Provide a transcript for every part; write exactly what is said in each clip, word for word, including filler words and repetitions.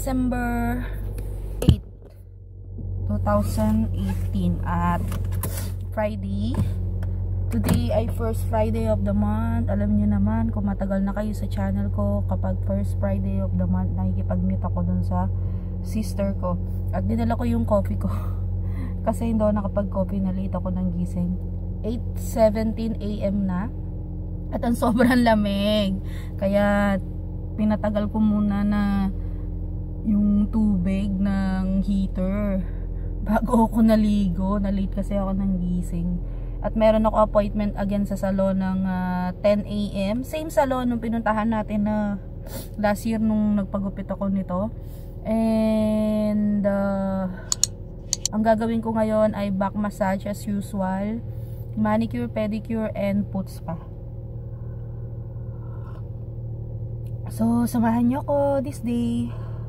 December eighth, twenty eighteen at Friday. Today ay first Friday of the month. Alam niyo naman kung matagal na kayo sa channel ko, kapag first Friday of the month nakikipag-meet ako dun sa sister ko. At dinala ko yung coffee ko. Kasi hindi ako nakapag-coffee, na late ako ng gising. eight seventeen A M na. At ang sobrang lamig. Kaya pinatagal ko muna na yung tubig ng heater bago ako naligo. Na-late kasi ako ng gising. At meron ako appointment again sa salon ng uh, ten A M Same salon nung pinuntahan natin na last year nung nagpagupit ako nito. And uh, ang gagawin ko ngayon ay back massage as usual, manicure, pedicure, and foot spa. So samahan nyo ko this day.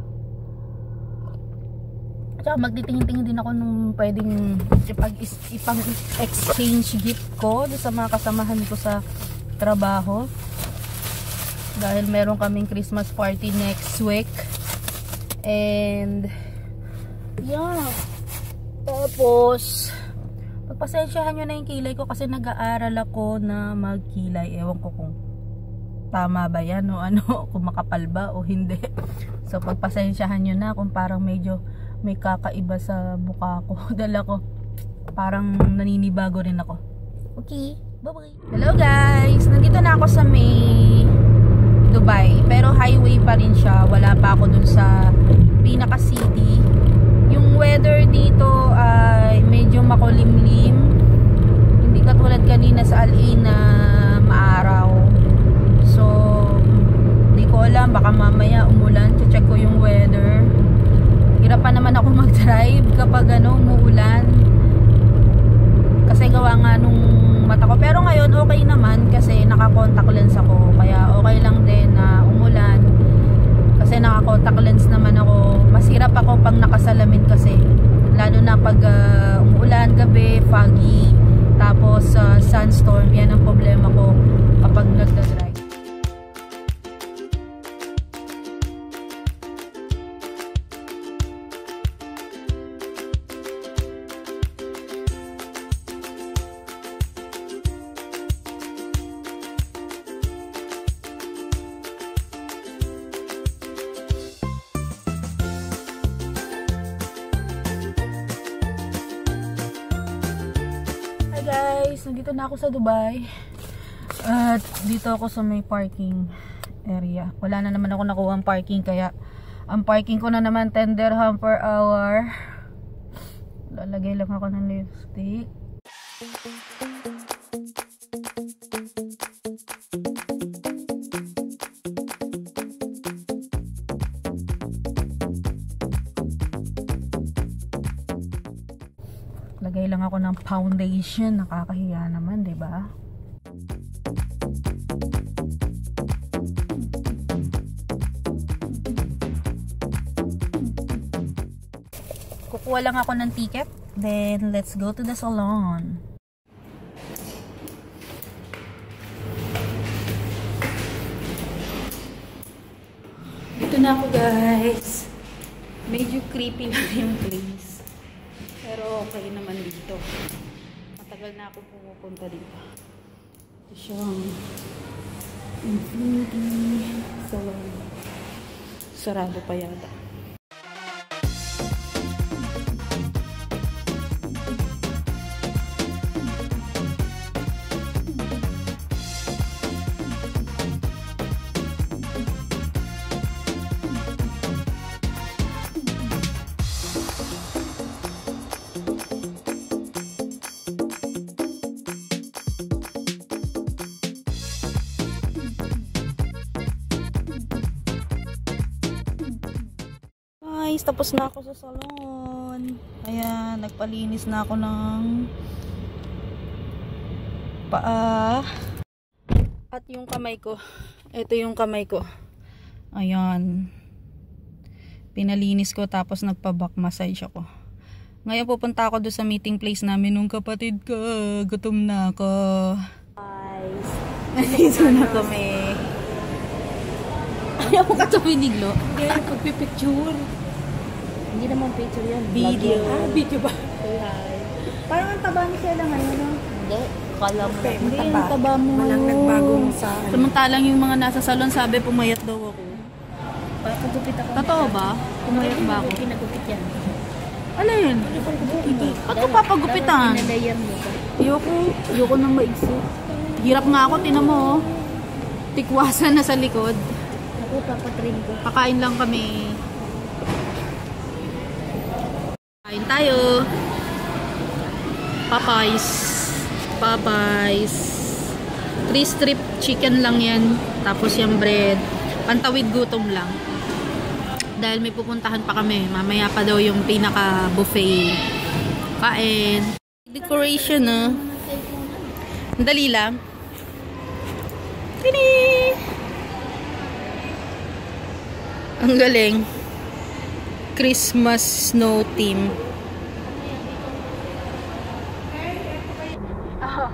Tsaka magtitingin-tingin din ako nung pwedeng ipang-exchange gift ko sa mga kasamahan ko sa trabaho. Dahil meron kaming Christmas party next week. And yeah. Tapos pagpasensyahan nyo na yung kilay ko kasi nag-aaral ako na magkilay. Ewan ko kung tama ba yan o ano, kung makapal ba o hindi. So pagpasensyahan nyo na kung parang medyo may kakaiba sa mukha ko. Dala ko parang naninibago rin ako. Okay, bye bye. Hello guys, nandito na ako sa may Dubai, pero highway pa rin siya. Wala pa ako dun sa pinaka city. Yung weather dito ay medyo makulimlim, hindi katulad kanina sa Al Ain na maaraw. So hindi ko alam, baka mamaya umulan. Check ko yung weather. Hirap pa naman ako mag-drive kapag ano, umuulan. Kasi gawa nga nung mata ko. Pero ngayon okay naman kasi naka-contact lens ako. Kaya okay lang din na umulan. Kasi naka-contact lens naman ako. Masirap ako pag nakasalamin kasi. Lalo na pag uh, umuulan, gabi, foggy, tapos uh, sunstorm. Yan ang problema ko kapag nagda-drive. Guys, nandito na ako sa Dubai. At dito ako sa may parking area. Wala na naman ako nakuha ang parking, kaya ang parking ko na naman ten dirham per hour. Lalagay lang ako ng lipstick. Lagay lang ako ng foundation, nakakahiya naman, 'di ba? Kukuha lang ako ng ticket, then let's go to the salon. Dito na ako, guys. Medyo creepy lang yung place. Pero okay naman dito. Matagal na ako pumupunta dito. Ito siyang Infinity Salon. Sarado pa yata. Guys, tapos na ako sa salon. Ayan, nagpalinis na ako ng paa. At yung kamay ko. Ito yung kamay ko. Ayan. Pinalinis ko tapos nagpa-back massage ako. Ngayon pupunta ako doon sa meeting place namin nung kapatid ko. Gutom na ako. Guys, nandito na kami. Ayaw mo ka sa piniglo? Hindi, pagpipicture. Hindi naman picture yan. Video. Vlog yan. Ah, video ba? Hi. Parang ang taba ni Sheila ngayon, no? Hindi. Kala mo lang. Hindi, yung taba mo. Walang nagbagong sa... Samantalang yung mga nasa salon sabi pumayat daw ako. Pagkagupit ako. Totoo ba? Pumayat ba ako? Pinagupit yan. Alin? Ba't ko papagupitan? Pinalayan mo ba? Ayoko. Ayoko nang maigsi. Hirap nga ako, tinan mo. Oh. Tikwasan na sa likod. Ako, papatrim ko. Kakain lang kami. Kain tayo. Popeyes. Popeyes. Three strip chicken lang yan. Tapos yung bread. Pantawid gutom lang. Dahil may pupuntahan pa kami. Mamaya pa daw yung pinaka buffet. Kain. Decoration, no? Dali lang. Tini! Ang galing. Christmas snow theme. Oh.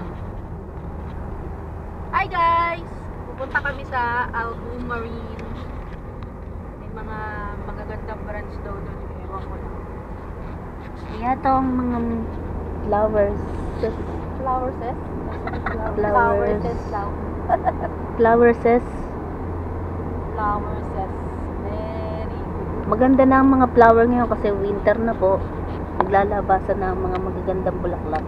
Hi guys! Pupunta kami sa Albu Marine. May mga magagandang branch daw doon. Ewan ko lang. Ito ang mga flowers. Flowers eh? Flowers. Flowers. Flowers. eh. Flowers eh. Very good. Maganda na ang mga flower ngayon kasi winter na po. Naglalabasan na ang mga magagandang bulaklak.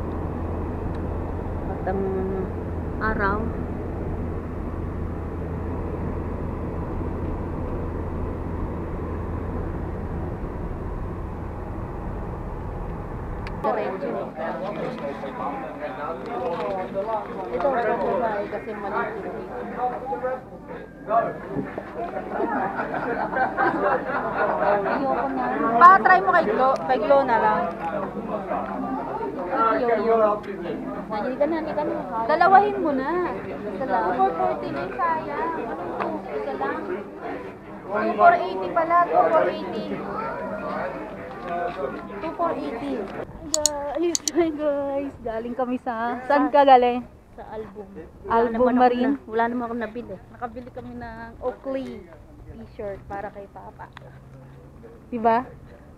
At ang araw. Diretso. Ito ang babae kasi maliit. Ayoko na. Pa-try mo kay Glo, kay Glo na lang. Yo-yo. Hindi ka na, hindi ka na. Dalawahin mo na. Isa lang. four forty na yung sayang. Anong two? Isa lang. four eighty pala. four eighty. four eighty. Guys, hi guys. Galing kami sa... Saan ka galing? Sa album. Album naman ako Marine? na- wala naman ako nabili. Nakabili kami ng Oakley t-shirt para kay Papa. Diba?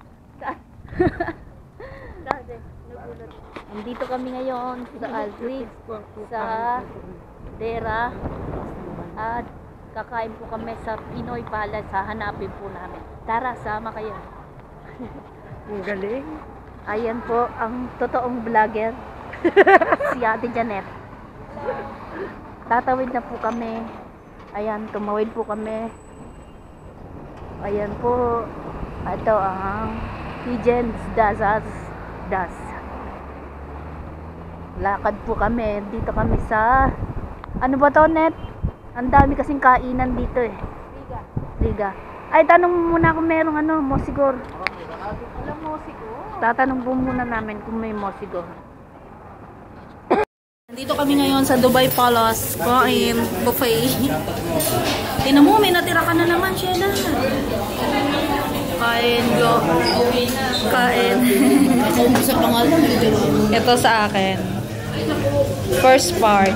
Dati, nagulat. Andito kami ngayon sa Alfred, sa Dera. At kakain po kami sa Pinoy Palace. Hahanapin po namin. Tara, sama kayo. Ang galing. Ayan po ang totoong vlogger. Si Ate Janet. Tatawid na po kami. Ayan, tumawid po kami. Ayan po. Ito ang Pigeons Dazas Das. Lakad po kami. Dito kami sa... Ano ba to, Net? Ang dami kasing kainan dito eh. Liga. Liga. Ay, tanong mo muna kung merong ano, mosigor. Alam mo siguro. Tatanong po muna namin kung may mosigor. Nandito kami ngayon sa Dubai Palace. Kain. Buffet. Tingnan mo, may natira ka na naman, Sheila. Kain. Go. Kain. Sa pangalan. Ito sa akin. First part.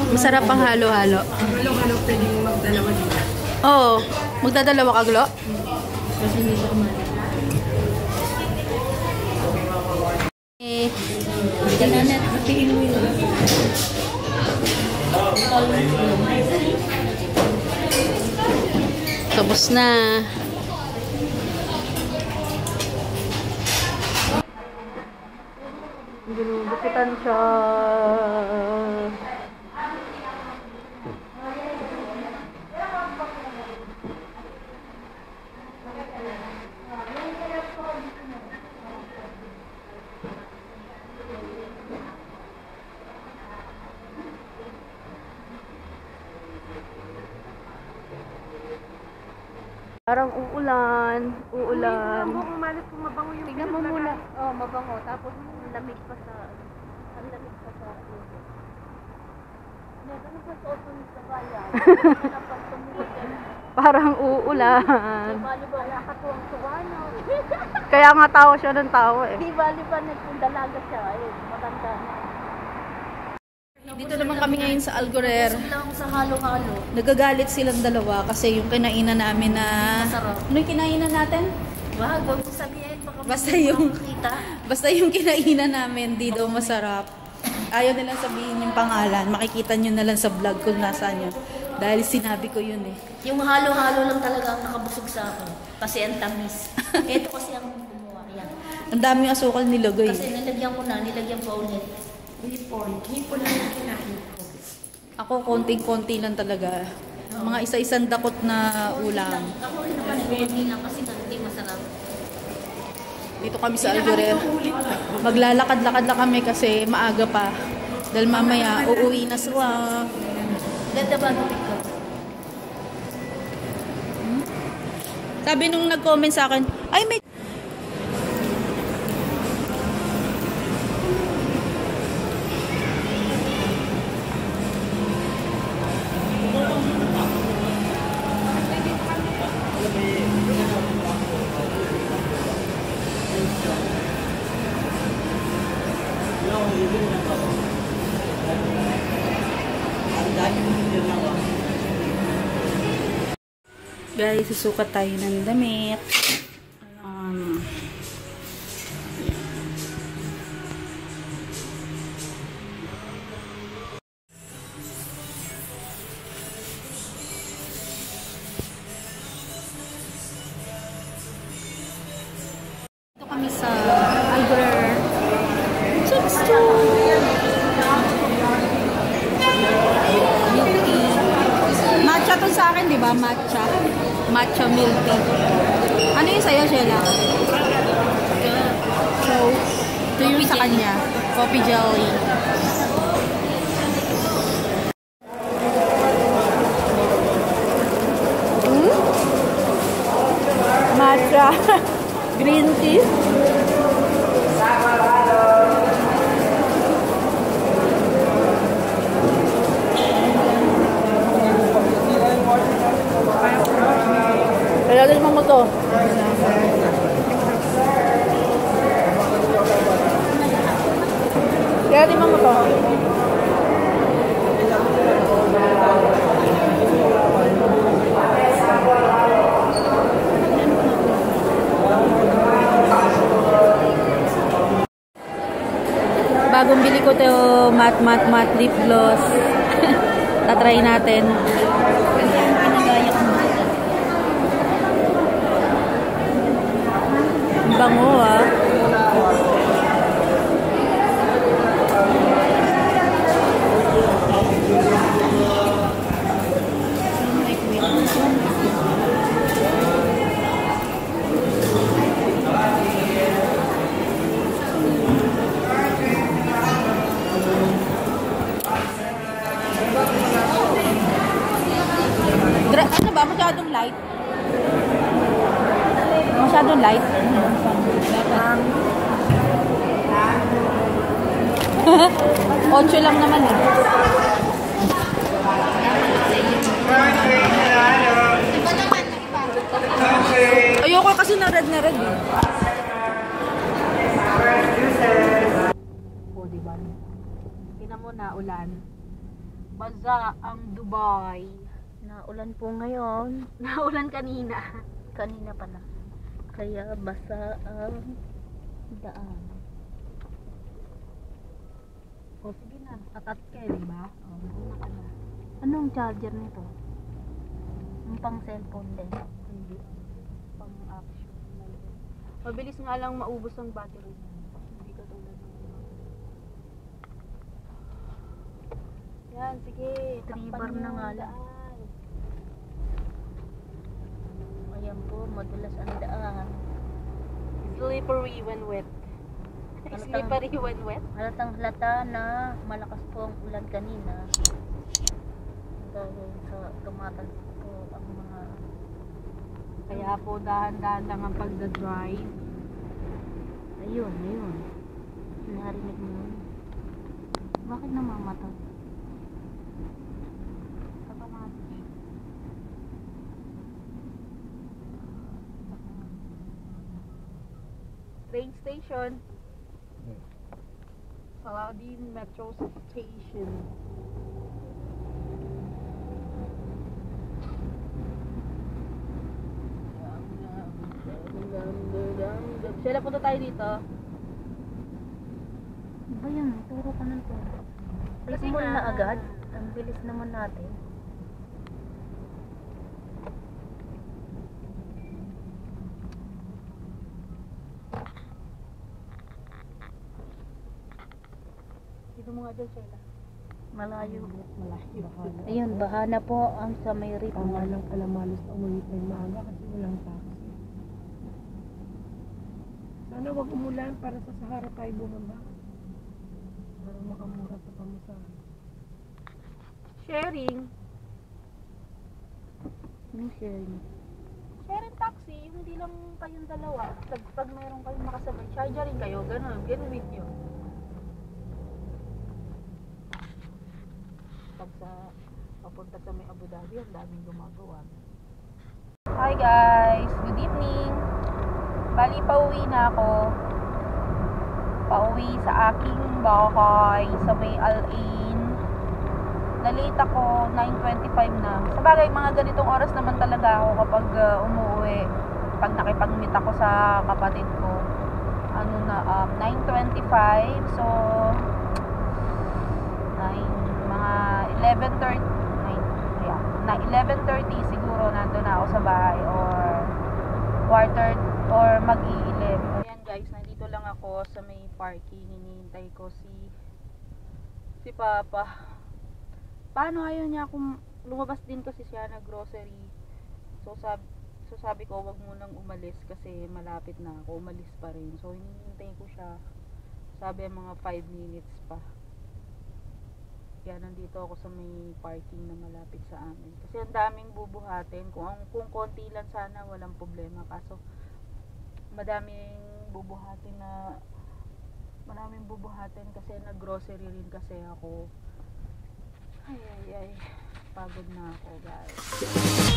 Masarap ang halo-halo. Halo-halo pwedeng magdalawa dito. Oo. Magdadalawa ka, Glo? Kasi hindi ko kumain. Eh, Kananet, hatiin mo yun. tapos na. Ginugupitan siya. Parang uulan, uulan. Umalit kung mabango yung Tingnan mo muna. Oh, mabango. Tapos lamig pa sa... Ang lamig pa sa... Meron pa sa open sa bayan. Dapat tumulog yan. Parang uulan. Bali ba wala ka tuwang tuwano? Kaya nga tawa siya ng tawa eh. Di bali ba nagdalaga siya? Ayun, matanda na. Dito naman kami ngayon sa Algorer. Gusto lang sa halo-halo. Nagagalit silang dalawa kasi yung kinainan namin na... Masarap. Ano yung kinainan natin? Wag, huwag mo sabihin. Baka Basta hindi yung- mo makita. Basta yung kinainan namin, di daw masarap. Ayaw nilang sabihin yung pangalan. Makikita nyo na lang sa vlog kung nasaan yun. Dahil sinabi ko yun eh. Yung halo-halo lang talaga ang nakabusog sa akin. Kasi ang tamis. Ito kasi ang gumawa. Yan. Ang daming asukal nilagay. Kasi nilagyan ko na, nilagyan pa ulit. hipon. Hipon lang yung kinain ko. Ako konting-konti lang talaga. Mga isa-isang dakot na ulam. Ako rin naman, hindi lang kasi nga hindi masarap. Dito kami sa Algorer. Maglalakad-lakad lang kami kasi maaga pa. Dahil mamaya uuwi na sila. Ganda ba ito pick up? Sabi nung nag-comment sa akin, ay may... Guys, susukat tayo ng damit. Um, Ito kami sa Algorer. Chicks Matcha to sa akin, di ba? Matcha. Matcha milk tea. Ano yung sa'yo, Sheila? So, ito yung sa kanya. Coffee jelly. Hmm? Matcha. Green tea. Kaya din mo to. Kaya din mo to. Bagong bili ko to matte matte matte lip gloss. Tatry natin. Bango ah. Gra ano ba? Masyadong light? Masyadong light? Ocho lang naman eh. Ayoko kasi na red na red eh. O, diba? Tingnan mo na ulan. Baza ang Dubai. Naulan po ngayon. Naulan kanina. Kanina pa na. Kaya basa ang daan. O sige na, tatat ka eh, di ba? O, muna ka na. Anong charger nito? Yung pang cellphone din. Hindi. Pang action. Mabilis nga lang maubos ang battery niya. Hindi ka tulad ng mga. Yan, sige. Three takpan bar mo na nga ang lang. daan. Ayan po, madulas ang daan. Slippery when wet. Halatang- Slippery when wet? Halatang halata na malakas po ang ulan kanina. Dahil sa tumatalsik po ang mga Kaya po dahan-dahan lang ang pagda-drive. ayun, ayun. Narinig mo yun? Bakit namamatay? Automatic. Train station. Saladin Metro Station. Sila, punta tayo dito. Ano ba yan? Turo ka ng turo. Kasi Mall nga- na agad. Ang bilis naman natin. Dito mo nga dyan, Sheila. Malayo. Malayo. Ayun, bahana po ang sa may ritmo. Tama lang pala malos na umuwi na yung maaga kasi walang taxi. Sana wag umulan para sa Sahara tayo bumaba. Para makamura sa pamasahe. Sharing. Anong sharing? Sharing taxi, yung hindi lang kayong dalawa. Pag, pag mayroon kayong makasabay, charge rin kayo. Ganun, ganun with you. Pag sa, papunta sa may Abu Dhabi, ang daming gumagawa. Hi guys! Good evening! Bali, pauwi na ako. Pauwi sa aking bahay sa may Al-Ain. Na-late ako, nine twenty-five na. Sa bagay, mga ganitong oras naman talaga ako kapag uh, umuwi. Pag nakipag-meet ako sa kapatid ko. Ano na, um, nine twenty-five. So, nine, mga eleven thirty. nine, yeah, na eleven thirty siguro nandun na ako sa bahay. Or quarter, or mag-i-eleven. Ayan guys, nandito lang ako sa may parking. Hinihintay ko si si Papa. Paano ayaw niya akong lumabas din kasi siya na grocery. So sabi, so sabi ko wag munang umalis kasi malapit na ako. Umalis pa rin. So hinihintay ko siya. Sabi mga five minutes pa. Kaya nandito ako sa may parking na malapit sa amin. Kasi ang daming bubuhatin. Kung, kung konti lang sana walang problema. Kaso madaming bubuhatin na maraming bubuhatin kasi nag-grocery rin kasi ako. Ay, ay, ay. Pagod na ako, guys.